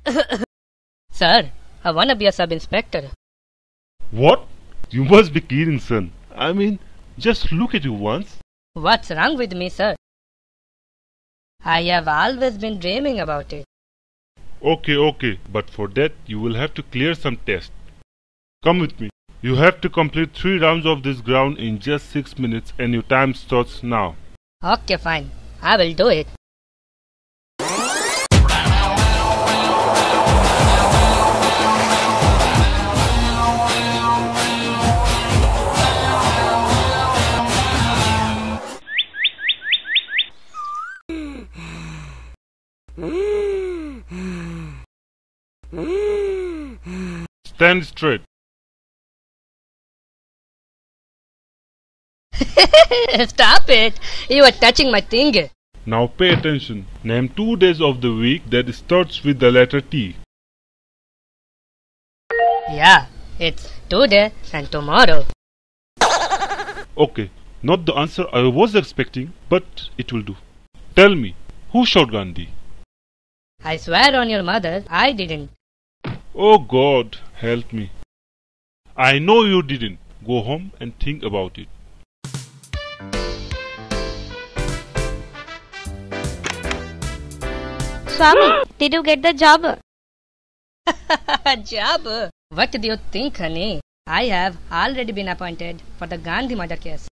Sir, I wanna be a sub-inspector. What? You must be kidding, son. I mean, just look at you once. What's wrong with me, sir? I have always been dreaming about it. Okay, but for that you will have to clear some tests. Come with me. You have to complete 3 rounds of this ground in just 6 minutes and your time starts now. Okay, fine. I will do it. Stand straight. Stop it! You are touching my thing. Now pay attention. Name 2 days of the week that starts with the letter T. Yeah, it's today and tomorrow. Okay, not the answer I was expecting, but it will do. Tell me, who shot Gandhi? I swear on your mother, I didn't. Oh God, help me. I know you didn't. Go home and think about it. Swami, did you get the job? Job? What do you think, honey? I have already been appointed for the Gandhi murder case.